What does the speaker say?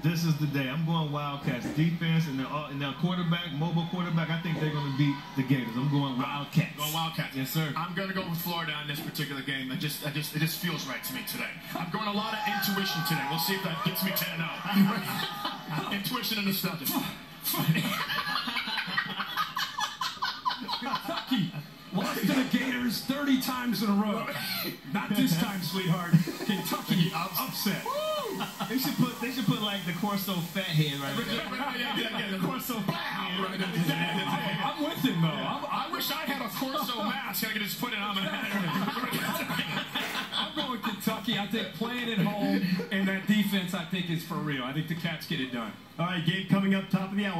This is the day. I'm going Wildcats. Defense and their quarterback, mobile quarterback, I think they're going to beat the Gators. I'm going Wildcats. Going Wildcats. Yes, sir. I'm going to go with Florida in this particular game. It just feels right to me today. I'm going a lot of intuition today. We'll see if that gets me 10-0. Intuition and nostalgia. Kentucky lost to the Gators 30 times in a row. Not this time, sweetheart. Kentucky upset. They should put like the Corso fat head right there. Yeah, the Corso fat head right there. I'm with him, though. I wish I had a Corso mask. I could just put it on my head. I'm going Kentucky. I think playing at home and that defense, I think, is for real. I think the Cats get it done. All right, game coming up, top of the hour.